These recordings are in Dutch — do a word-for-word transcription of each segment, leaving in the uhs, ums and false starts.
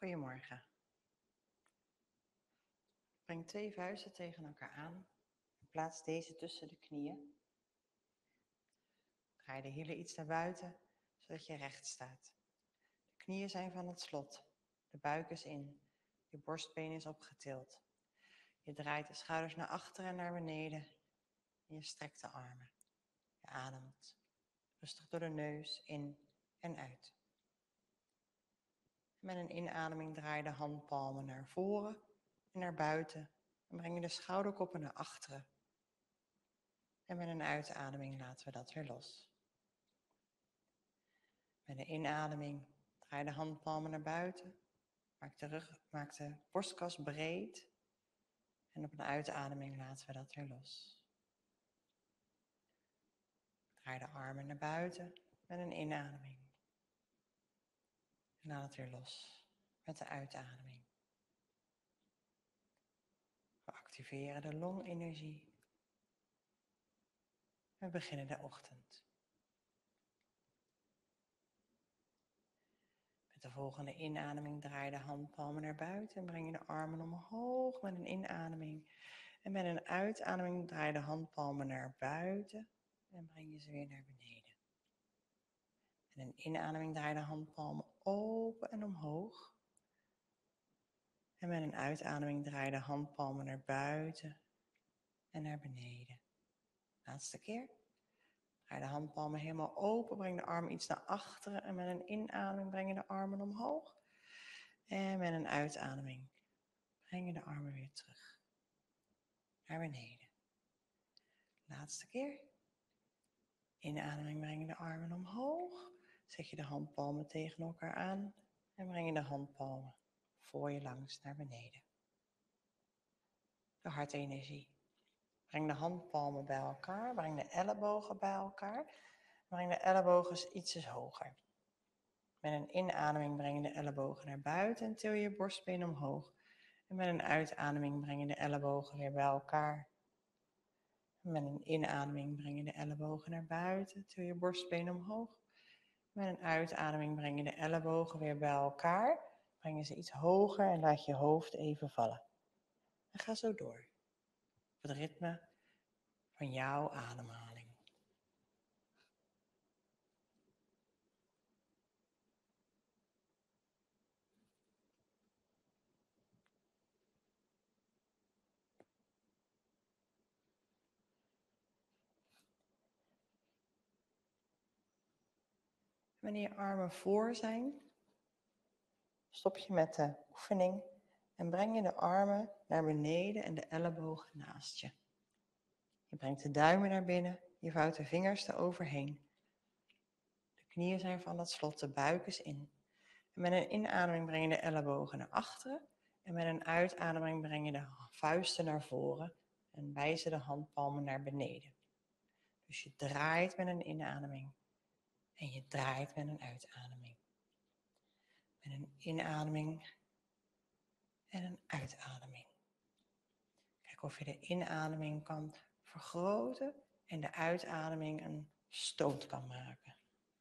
Goedemorgen. Breng twee vuisten tegen elkaar aan. Plaats deze tussen de knieën. Draai de hielen iets naar buiten, zodat je recht staat. De knieën zijn van het slot. De buik is in. Je borstbeen is opgetild. Je draait de schouders naar achteren en naar beneden. En je strekt de armen. Je ademt. Rustig door de neus, in en uit. Met een inademing draai je de handpalmen naar voren en naar buiten. En breng je de schouderkoppen naar achteren. En met een uitademing laten we dat weer los. Met een inademing draai de handpalmen naar buiten. Maak de, rug, maak de borstkas breed. En op een uitademing laten we dat weer los. Draai de armen naar buiten met een inademing. En laat het weer los met de uitademing. We activeren de longenergie. We beginnen de ochtend. Met de volgende inademing draai je de handpalmen naar buiten en breng je de armen omhoog met een inademing. En met een uitademing draai je de handpalmen naar buiten en breng je ze weer naar beneden. En een inademing draai je de handpalmen open en omhoog. En met een uitademing draai je de handpalmen naar buiten en naar beneden. Laatste keer. Draai de handpalmen helemaal open, breng de armen iets naar achteren en met een inademing breng je de armen omhoog. En met een uitademing breng je de armen weer terug naar beneden. Laatste keer. Inademing breng je de armen omhoog. Zet je de handpalmen tegen elkaar aan en breng je de handpalmen voor je langs naar beneden. De hartenergie. Breng de handpalmen bij elkaar, breng de ellebogen bij elkaar. Breng de ellebogen ietsjes hoger. Met een inademing breng je de ellebogen naar buiten en til je borstbeen omhoog. En met een uitademing breng je de ellebogen weer bij elkaar. En met een inademing breng je de ellebogen naar buiten, til je borstbeen omhoog. Met een uitademing breng je de ellebogen weer bij elkaar. Breng je ze iets hoger en laat je hoofd even vallen. En ga zo door. Op het ritme van jouw ademhaling. Wanneer je armen voor zijn, stop je met de oefening en breng je de armen naar beneden en de ellebogen naast je. Je brengt de duimen naar binnen, je vouwt de vingers eroverheen. De knieën zijn van het slot, de buik is in. En met een inademing breng je de ellebogen naar achteren en met een uitademing breng je de vuisten naar voren en wijzen de handpalmen naar beneden. Dus je draait met een inademing en je draait met een uitademing. Met een inademing en een uitademing. Kijk of je de inademing kan vergroten en de uitademing een stoot kan maken.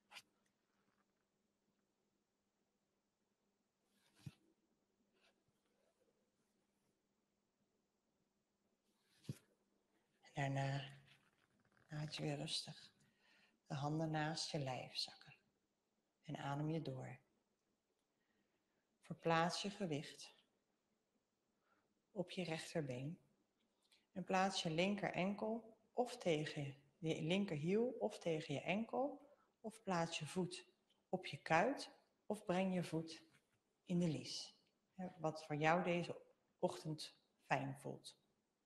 En daarna laat je weer rustig de handen naast je lijf zakken. En adem je door. Verplaats je gewicht op je rechterbeen. En plaats je linker enkel of tegen je linkerhiel of tegen je enkel. Of plaats je voet op je kuit of breng je voet in de lies. Wat voor jou deze ochtend fijn voelt.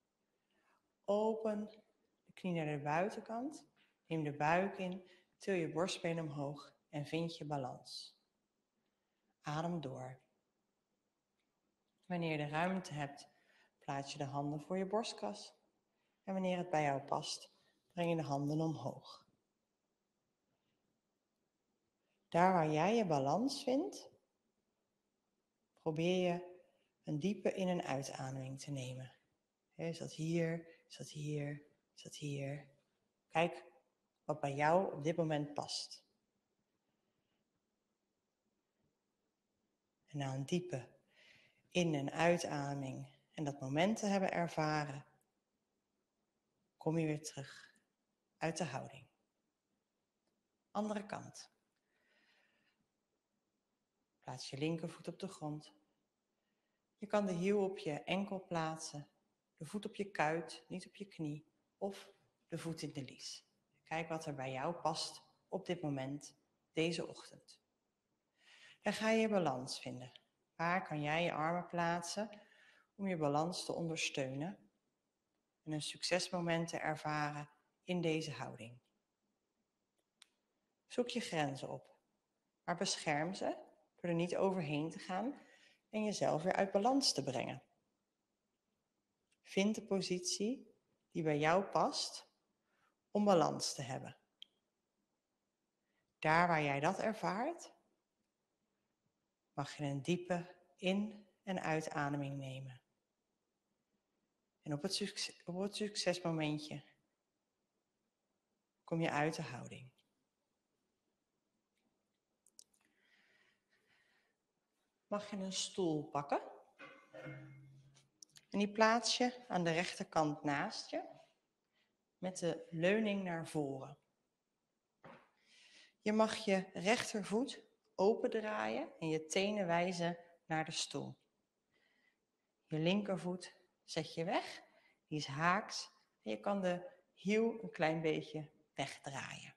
Open de knie naar de buitenkant. Neem de buik in, til je borstbeen omhoog en vind je balans. Adem door. Wanneer je de ruimte hebt, plaats je de handen voor je borstkas. En wanneer het bij jou past, breng je de handen omhoog. Daar waar jij je balans vindt, probeer je een diepe in- en uitademing te nemen. Is dat hier, is dat hier, is dat hier? Kijk wat bij jou op dit moment past. En na een diepe in- en uitademing en dat moment te hebben ervaren, kom je weer terug uit de houding. Andere kant. Plaats je linkervoet op de grond. Je kan de hiel op je enkel plaatsen, de voet op je kuit, niet op je knie, of de voet in de lies. Kijk wat er bij jou past op dit moment, deze ochtend. En ga je je balans vinden. Waar kan jij je armen plaatsen om je balans te ondersteunen en een succesmoment te ervaren in deze houding. Zoek je grenzen op, maar bescherm ze door er niet overheen te gaan en jezelf weer uit balans te brengen. Vind de positie die bij jou past om balans te hebben. Daar waar jij dat ervaart, mag je een diepe in- en uitademing nemen. En op het, succes, op het succesmomentje kom je uit de houding. Mag je een stoel pakken. En die plaats je aan de rechterkant naast je, met de leuning naar voren. Je mag je rechtervoet opendraaien en je tenen wijzen naar de stoel. Je linkervoet zet je weg, die is haaks en je kan de hiel een klein beetje wegdraaien.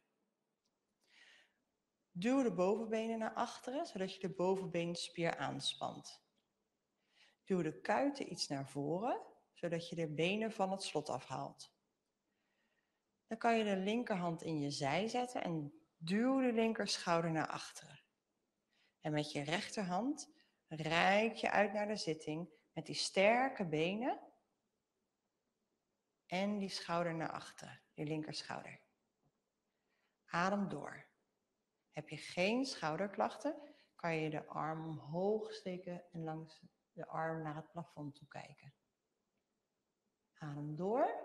Duw de bovenbenen naar achteren, zodat je de bovenbeenspier aanspant. Duw de kuiten iets naar voren, zodat je de benen van het slot afhaalt. Dan kan je de linkerhand in je zij zetten en duw de linkerschouder naar achteren. En met je rechterhand reik je uit naar de zitting met die sterke benen en die schouder naar achteren, die linkerschouder. Adem door. Heb je geen schouderklachten, kan je de arm omhoog steken en langs de arm naar het plafond toe kijken. Adem door.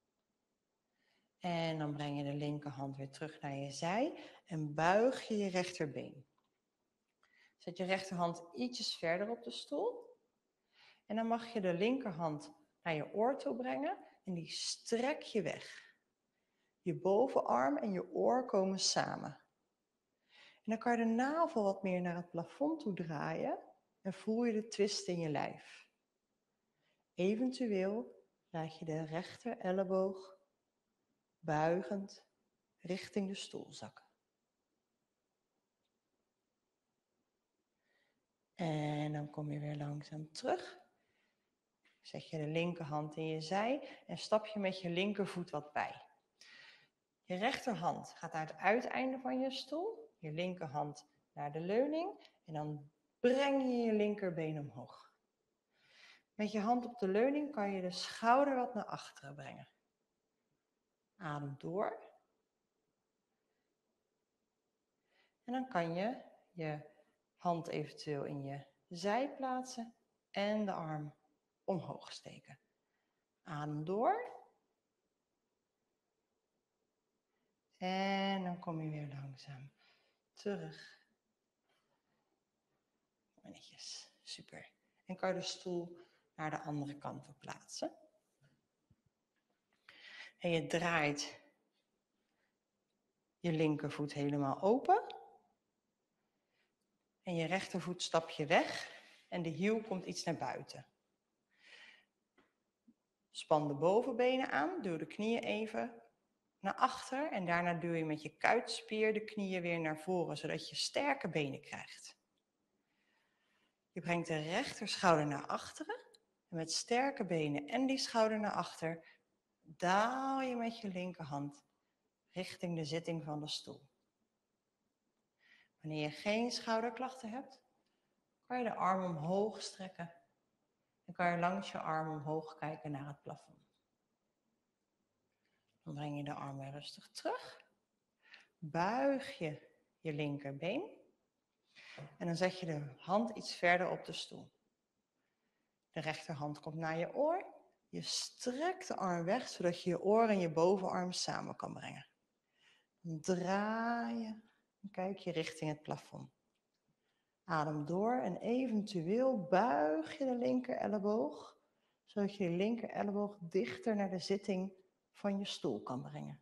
En dan breng je de linkerhand weer terug naar je zij en buig je je rechterbeen. Zet je rechterhand ietsjes verder op de stoel. En dan mag je de linkerhand naar je oor toe brengen en die strek je weg. Je bovenarm en je oor komen samen. En dan kan je de navel wat meer naar het plafond toe draaien en voel je de twist in je lijf. Eventueel laat je de rechter elleboog buigend richting de stoel zakken. En dan kom je weer langzaam terug. Zet je de linkerhand in je zij en stap je met je linkervoet wat bij. Je rechterhand gaat naar het uiteinde van je stoel, je linkerhand naar de leuning en dan breng je je linkerbeen omhoog. Met je hand op de leuning kan je de schouder wat naar achteren brengen. Adem door. En dan kan je je hand eventueel in je zij plaatsen en de arm omhoog steken. Adem door. En dan kom je weer langzaam terug. Netjes, super. En kan je de stoel naar de andere kant op plaatsen. En je draait je linkervoet helemaal open. En je rechtervoet stap je weg en de hiel komt iets naar buiten. Span de bovenbenen aan, duw de knieën even naar achter en daarna duw je met je kuitspier de knieën weer naar voren, zodat je sterke benen krijgt. Je brengt de rechterschouder naar achteren en met sterke benen en die schouder naar achter daal je met je linkerhand richting de zitting van de stoel. Wanneer je geen schouderklachten hebt, kan je de arm omhoog strekken en kan je langs je arm omhoog kijken naar het plafond. Dan breng je de arm weer rustig terug. Buig je je linkerbeen. En dan zet je de hand iets verder op de stoel. De rechterhand komt naar je oor. Je strekt de arm weg, zodat je je oor en je bovenarm samen kan brengen. Dan draai je en kijk je richting het plafond. Adem door en eventueel buig je de linker elleboog, zodat je de linker elleboog dichter naar de zitting van je stoel kan brengen.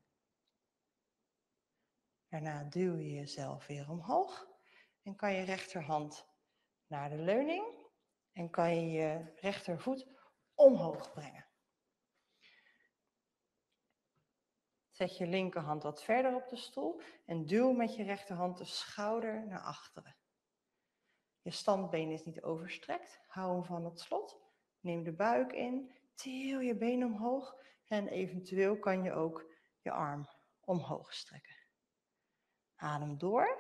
Daarna duw je jezelf weer omhoog en kan je rechterhand naar de leuning en kan je je rechtervoet omhoog brengen. Zet je linkerhand wat verder op de stoel en duw met je rechterhand de schouder naar achteren. Je standbeen is niet overstrekt, hou hem van het slot. Neem de buik in, til je been omhoog en eventueel kan je ook je arm omhoog strekken. Adem door.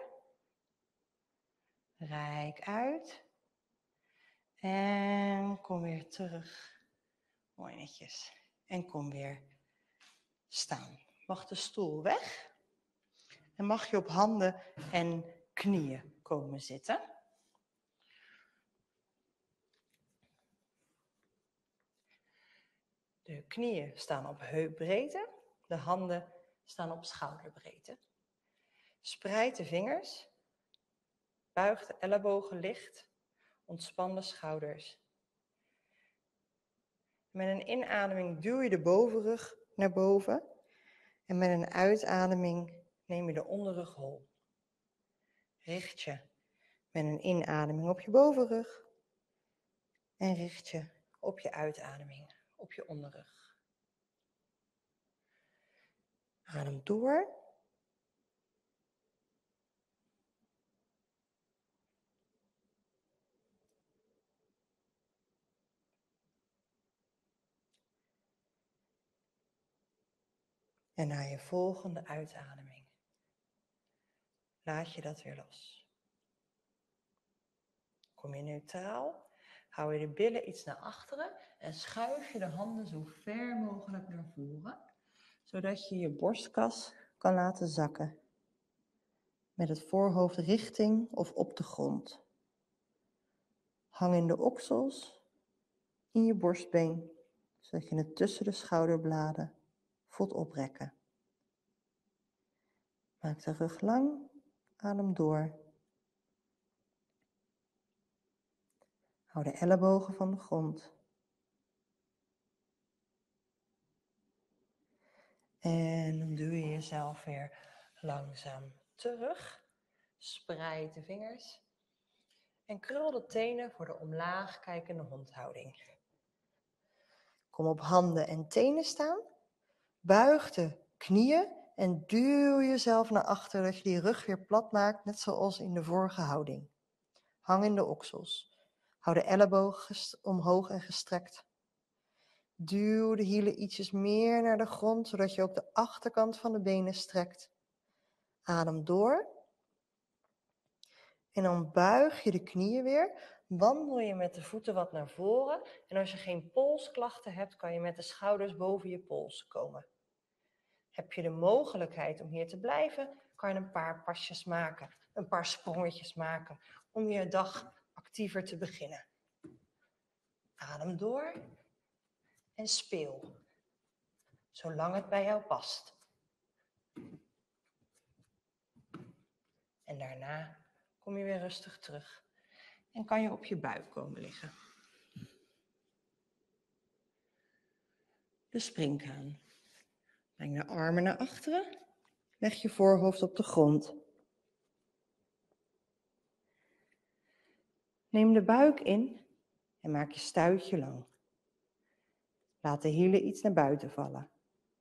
Rijk uit. En kom weer terug. Mooi netjes. En kom weer staan. Mag de stoel weg. En mag je op handen en knieën komen zitten. De knieën staan op heupbreedte. De handen staan op schouderbreedte. Spreid de vingers. Buig de ellebogen licht. Ontspan de schouders. Met een inademing duw je de bovenrug naar boven. En met een uitademing neem je de onderrug hol. Richt je met een inademing op je bovenrug. En richt je op je uitademing op je onderrug. Adem door. En na je volgende uitademing laat je dat weer los. Kom je neutraal, hou je de billen iets naar achteren en schuif je de handen zo ver mogelijk naar voren, zodat je je borstkas kan laten zakken. Met het voorhoofd richting of op de grond. Hang in de oksels, in je borstbeen, zodat je het tussen de schouderbladen voelt oprekken. Maak de rug lang, adem door. Hou de ellebogen van de grond. En dan duw je jezelf weer langzaam terug. Spreid de vingers. En krul de tenen voor de omlaag kijkende hondhouding. Kom op handen en tenen staan. Buig de knieën en duw jezelf naar achter, dat je die rug weer plat maakt, net zoals in de vorige houding. Hang in de oksels. Hou de ellebogen omhoog en gestrekt. Duw de hielen ietsjes meer naar de grond, zodat je ook de achterkant van de benen strekt. Adem door. En dan buig je de knieën weer. Wandel je met de voeten wat naar voren. En als je geen polsklachten hebt, kan je met de schouders boven je pols komen. Heb je de mogelijkheid om hier te blijven, kan je een paar pasjes maken. Een paar sprongetjes maken om je dag actiever te beginnen. Adem door en speel. Zolang het bij jou past. En daarna kom je weer rustig terug. En kan je op je buik komen liggen. De springhaan. Breng de armen naar achteren. Leg je voorhoofd op de grond. Neem de buik in en maak je stuitje lang. Laat de hielen iets naar buiten vallen.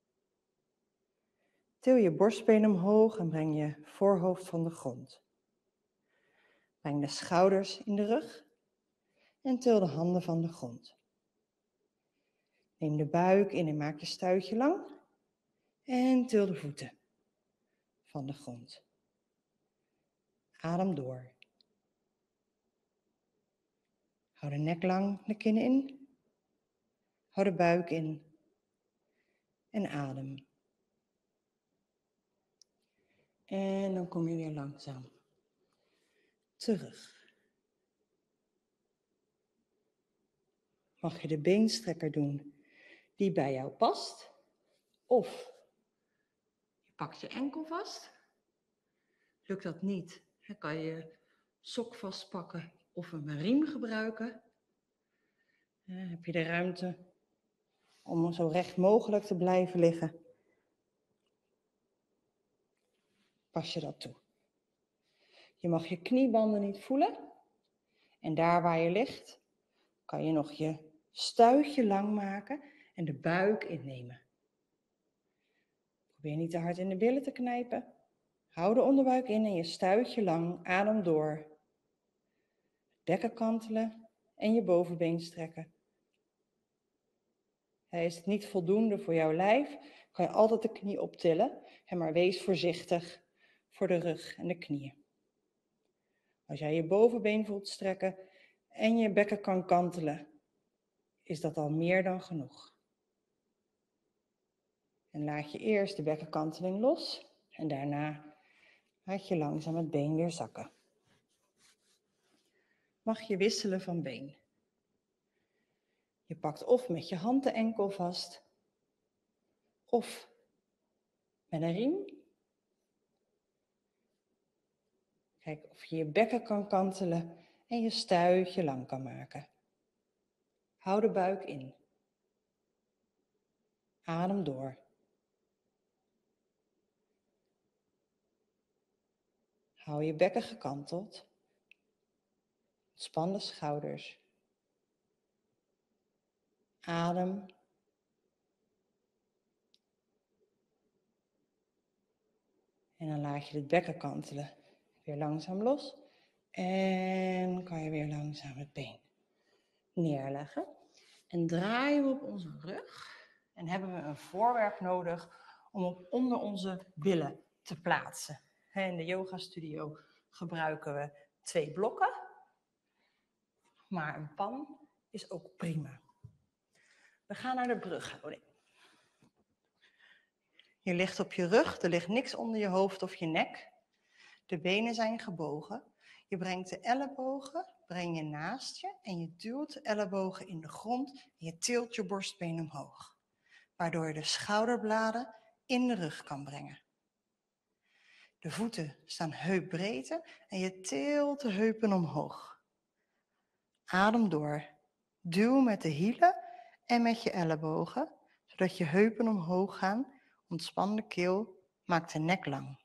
Til je borstbeen omhoog en breng je voorhoofd van de grond. Breng de schouders in de rug en til de handen van de grond. Neem de buik in en maak je stuitje lang en til de voeten van de grond. Adem door. Hou de nek lang, de kin in. Hou de buik in en adem. En dan kom je weer langzaam terug. Mag je de beenstrekker doen die bij jou past. Of je pakt je enkel vast. Lukt dat niet, dan kan je sok vastpakken of een riem gebruiken. Dan heb je de ruimte om zo recht mogelijk te blijven liggen. Pas je dat toe. Je mag je kniebanden niet voelen. En daar waar je ligt, kan je nog je stuitje lang maken en de buik innemen. Probeer niet te hard in de billen te knijpen. Hou de onderbuik in en je stuitje lang, adem door. Bekken kantelen en je bovenbeen strekken. Is het niet voldoende voor jouw lijf, kan je altijd de knie optillen. Maar wees voorzichtig voor de rug en de knieën. Als jij je bovenbeen voelt strekken en je bekken kan kantelen, is dat al meer dan genoeg. En laat je eerst de bekkenkanteling los en daarna laat je langzaam het been weer zakken. Mag je wisselen van been. Je pakt of met je hand de enkel vast, of met een riem. Kijk of je je bekken kan kantelen en je stuitje lang kan maken. Hou de buik in. Adem door. Hou je bekken gekanteld. Ontspan de schouders. Adem. En dan laat je het bekken kantelen. Weer langzaam los. En kan je weer langzaam het been neerleggen. En draaien we op onze rug. En hebben we een voorwerp nodig om op onder onze billen te plaatsen. In de yoga studio gebruiken we twee blokken. Maar een pan is ook prima. We gaan naar de brughouding. Je ligt op je rug, er ligt niks onder je hoofd of je nek. De benen zijn gebogen. Je brengt de ellebogen breng je naast je en je duwt de ellebogen in de grond en je tilt je borstbeen omhoog. Waardoor je de schouderbladen in de rug kan brengen. De voeten staan heupbreedte en je tilt de heupen omhoog. Adem door. Duw met de hielen en met je ellebogen, zodat je heupen omhoog gaan. Ontspan de keel, maak de nek lang.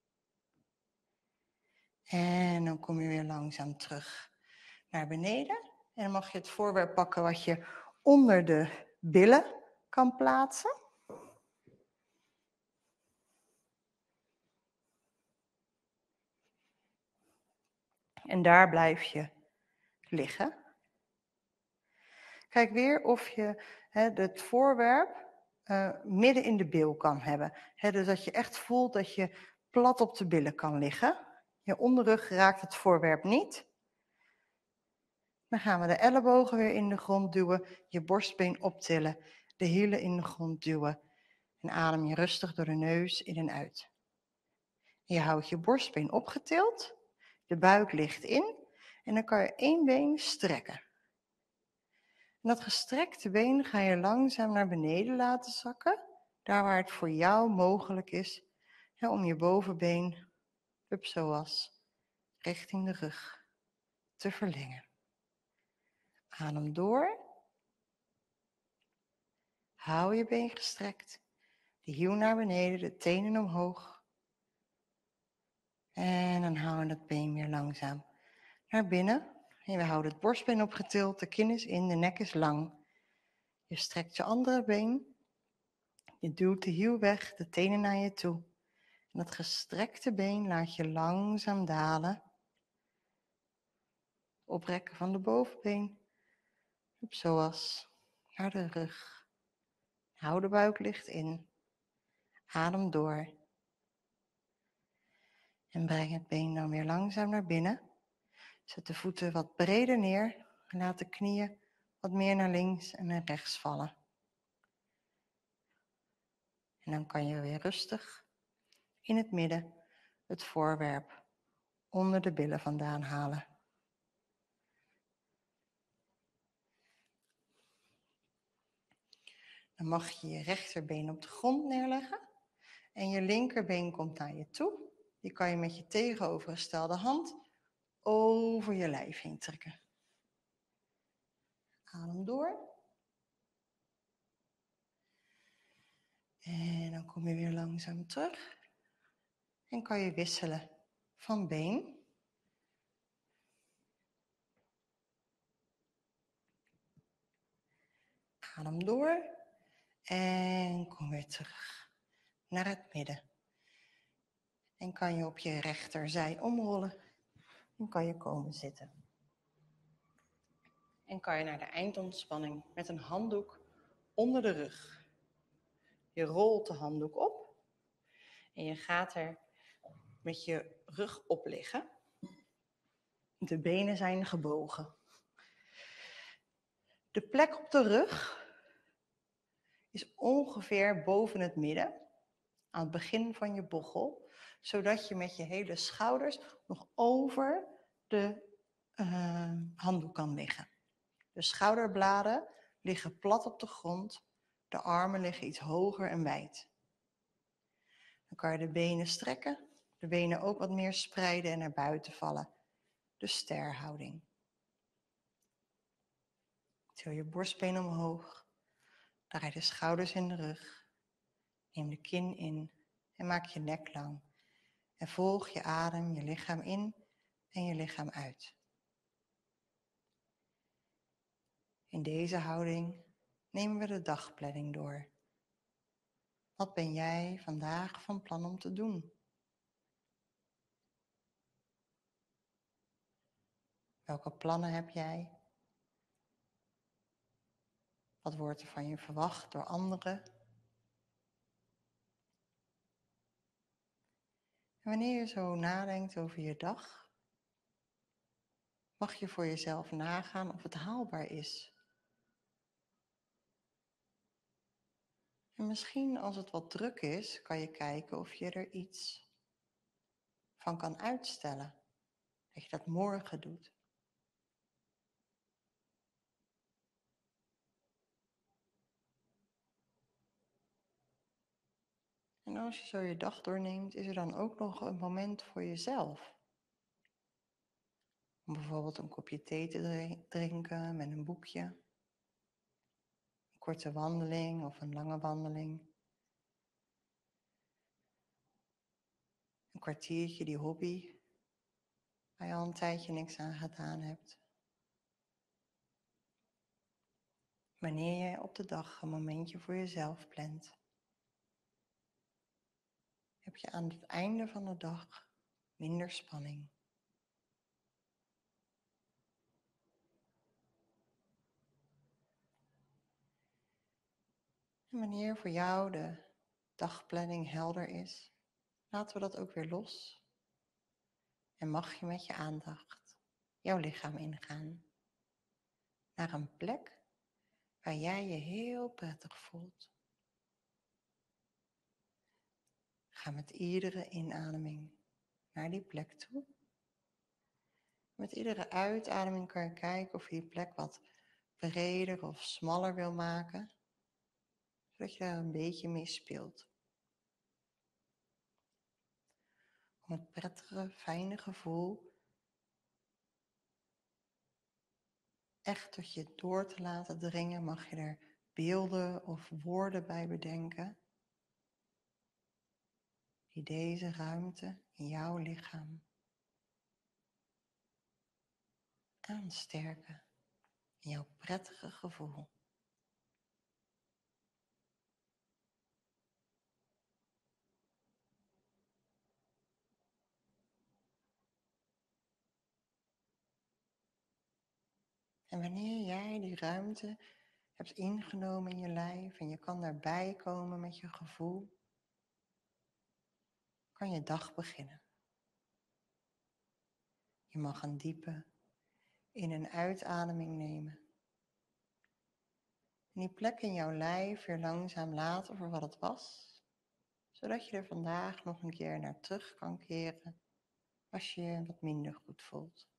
En dan kom je weer langzaam terug naar beneden. En dan mag je het voorwerp pakken wat je onder de billen kan plaatsen. En daar blijf je liggen. Kijk weer of je he, het voorwerp uh, midden in de bil kan hebben. He, dus dat je echt voelt dat je plat op de billen kan liggen. Je onderrug raakt het voorwerp niet. Dan gaan we de ellebogen weer in de grond duwen, je borstbeen optillen, de hielen in de grond duwen. En adem je rustig door de neus in en uit. En je houdt je borstbeen opgetild, de buik ligt in en dan kan je één been strekken. En dat gestrekte been ga je langzaam naar beneden laten zakken, daar waar het voor jou mogelijk is, hè, om je bovenbeen, up zoals, richting de rug te verlengen. Adem door. Hou je been gestrekt, de hiel naar beneden, de tenen omhoog. En dan houden we het been weer langzaam naar binnen. En we houden het borstbeen opgetild, de kin is in, de nek is lang. Je strekt je andere been. Je duwt de hiel weg, de tenen naar je toe. En dat gestrekte been laat je langzaam dalen. Oprekken van de bovenbeen. Op zoals naar de rug. Hou de buik licht in. Adem door. En breng het been dan weer langzaam naar binnen. Zet de voeten wat breder neer. En laat de knieën wat meer naar links en naar rechts vallen. En dan kan je weer rustig in het midden het voorwerp onder de billen vandaan halen. Dan mag je je rechterbeen op de grond neerleggen. En je linkerbeen komt naar je toe. Die kan je met je tegenovergestelde hand over je lijf heen trekken. Adem door. En dan kom je weer langzaam terug. En kan je wisselen van been. Adem door. En kom weer terug naar het midden. En kan je op je rechterzij omrollen. En kan je komen zitten. En kan je naar de eindontspanning met een handdoek onder de rug. Je rolt de handdoek op. En je gaat er met je rug op liggen. De benen zijn gebogen. De plek op de rug is ongeveer boven het midden, aan het begin van je bochel, zodat je met je hele schouders nog over de uh, handdoek kan liggen. De schouderbladen liggen plat op de grond, de armen liggen iets hoger en wijd. Dan kan je de benen strekken, de benen ook wat meer spreiden en naar buiten vallen. De sterhouding. Til je borstbeen omhoog, draai de schouders in de rug, neem de kin in en maak je nek lang. En volg je adem, je lichaam in en je lichaam uit. In deze houding nemen we de dagplanning door. Wat ben jij vandaag van plan om te doen? Welke plannen heb jij? Wat wordt er van je verwacht door anderen? En wanneer je zo nadenkt over je dag, mag je voor jezelf nagaan of het haalbaar is. En misschien als het wat druk is, kan je kijken of je er iets van kan uitstellen. Dat je dat morgen doet. En als je zo je dag doorneemt, is er dan ook nog een moment voor jezelf. Om bijvoorbeeld een kopje thee te drinken met een boekje. Een korte wandeling of een lange wandeling. Een kwartiertje die hobby, waar je al een tijdje niks aan gedaan hebt. Wanneer je op de dag een momentje voor jezelf plant, heb je aan het einde van de dag minder spanning. En wanneer voor jou de dagplanning helder is, laten we dat ook weer los. En mag je met je aandacht jouw lichaam ingaan. Naar een plek waar jij je heel prettig voelt. Ga met iedere inademing naar die plek toe. Met iedere uitademing kan je kijken of je die plek wat breder of smaller wil maken. Zodat je daar een beetje mee speelt. Om het prettige, fijne gevoel echt tot je door te laten dringen, mag je er beelden of woorden bij bedenken. Die deze ruimte in jouw lichaam aansterken. In jouw prettige gevoel. En wanneer jij die ruimte hebt ingenomen in je lijf en je kan daarbij komen met je gevoel, kan je dag beginnen. Je mag een diepe in- en uitademing nemen. En die plek in jouw lijf weer langzaam laten voor wat het was, zodat je er vandaag nog een keer naar terug kan keren als je je wat minder goed voelt.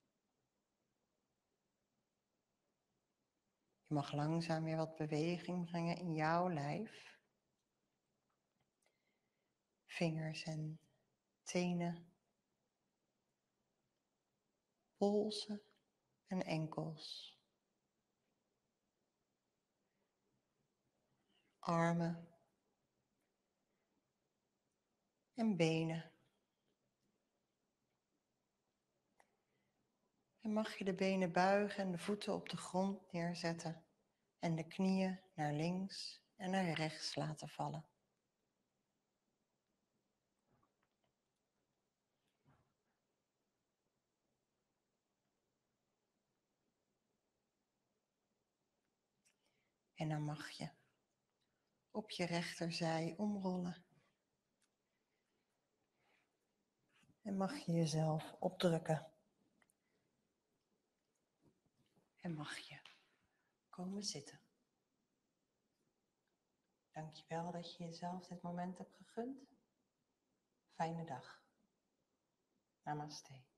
Je mag langzaam weer wat beweging brengen in jouw lijf. Vingers en tenen. polsen en enkels. Armen en benen. En mag je de benen buigen en de voeten op de grond neerzetten en de knieën naar links en naar rechts laten vallen. En dan mag je op je rechterzij omrollen. En mag je jezelf opdrukken. En mag je komen zitten. Dankjewel dat je jezelf dit moment hebt gegund. Fijne dag. Namaste.